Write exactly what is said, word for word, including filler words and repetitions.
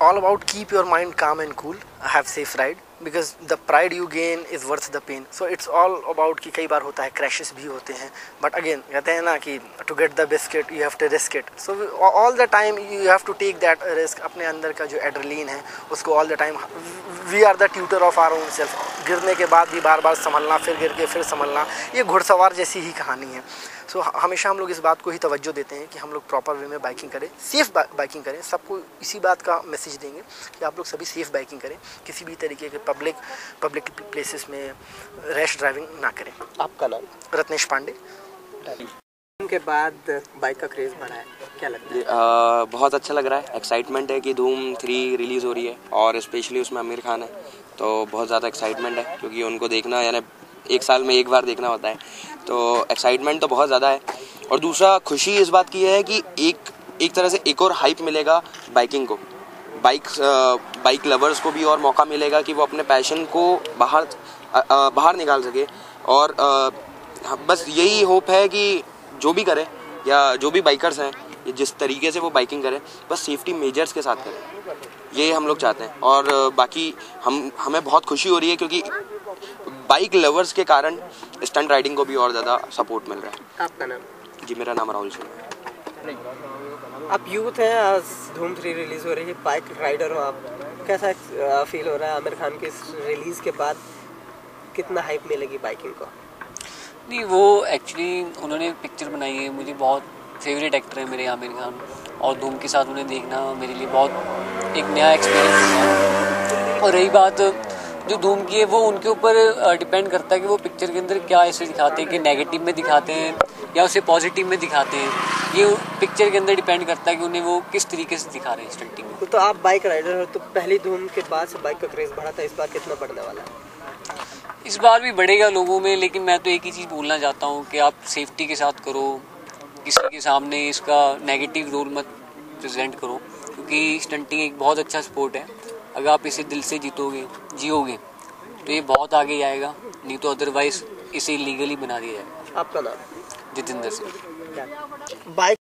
all about keep your mind calm and cool, have safe ride, because the pride you gain is worth the pain. So it's all about कि कई बार होता है crashes भी होते हैं, but again कहते हैं ना कि to get the biscuit you have to risk it. So all the time you have to take that risk. अपने अंदर का जो एड्रेलिन है उसको all the time we are the tutor of our own self. गिरने के बाद भी बार बार संभलना, फिर गिर के फिर संभलना, ये घुड़सवार जैसी ही कहानी है. सो so, हमेशा हम लोग इस बात को ही तवज्जो देते हैं कि हम लोग प्रॉपर वे में बाइकिंग करें, सेफ़ बाइकिंग करें. सबको इसी बात का मैसेज देंगे कि आप लोग सभी सेफ़ बाइकिंग करें, किसी भी तरीके के पब्लिक पब्लिक प्लेसेस में रैश ड्राइविंग ना करें. आपका नाम? रत्नेश पांडे. के बाद बाइक का क्रेज़ बढ़ा है, क्या लगता है? आ, बहुत अच्छा लग रहा है. एक्साइटमेंट है कि धूम थ्री रिलीज़ हो रही है और स्पेशली उसमें आमिर खान है, तो बहुत ज़्यादा एक्साइटमेंट है क्योंकि उनको देखना यानी एक साल में एक बार देखना होता है, तो एक्साइटमेंट तो बहुत ज़्यादा है. और दूसरा खुशी इस बात की है कि एक एक तरह से एक और हाइप मिलेगा बाइकिंग को, बाइक बाइक लवर्स को भी और मौका मिलेगा कि वो अपने पैशन को बाहर आ, आ, बाहर निकाल सके. और आ, बस यही होप है कि जो भी करे या जो भी बाइकर्स हैं जिस तरीके से वो बाइकिंग करें बस सेफ्टी मेजर्स के साथ करें, ये हम लोग चाहते हैं. और बाकी हम हमें बहुत खुशी हो रही है क्योंकि बाइक लवर्स के कारण स्टंट राइडिंग को भी और ज़्यादा सपोर्ट मिल रहा है. आपका नाम? जी मेरा नाम राहुल सिंह है. आप यूथ हैं, आज धूम थ्री रिलीज़ हो रही है, बाइक राइडर हो आप, कैसा फील हो रहा है आमिर खान के इस रिलीज़ के बाद? कितना हाइप मिलेगी बाइकिंग को? नहीं, वो एक्चुअली उन्होंने पिक्चर बनाई है, मुझे बहुत फेवरेट एक्टर है मेरे आमिर खान, और धूम के साथ उन्हें देखना मेरे लिए बहुत एक नया एक्सपीरियंस है. और रही बात जो धूम की है वो उनके ऊपर डिपेंड करता है कि वो पिक्चर के अंदर क्या ऐसे दिखाते हैं कि नेगेटिव में दिखाते हैं या उसे पॉजिटिव में दिखाते हैं. ये पिक्चर के अंदर डिपेंड करता है कि उन्हें वो किस तरीके से दिखा रहे हैं स्टंटिंग में. तो आप बाइक राइडर हो, तो पहली धूम के बाद से बाइक का क्रेज़ बढ़ा था, इस बार कितना बढ़ने वाला है? इस बार भी बढ़ेगा लोगों में, लेकिन मैं तो एक ही चीज़ बोलना चाहता हूँ कि आप सेफ्टी के साथ करो, किसी के सामने इसका नेगेटिव रोल मत प्रेजेंट करो, क्योंकि स्टंटिंग एक बहुत अच्छा स्पोर्ट है. अगर आप इसे दिल से जीतोगे जियोगे तो ये बहुत आगे जाएगा, नहीं तो अदरवाइज इसे लीगली बना दिया जाएगा. आपका नाम? जितेंद्र सिंह. बाइक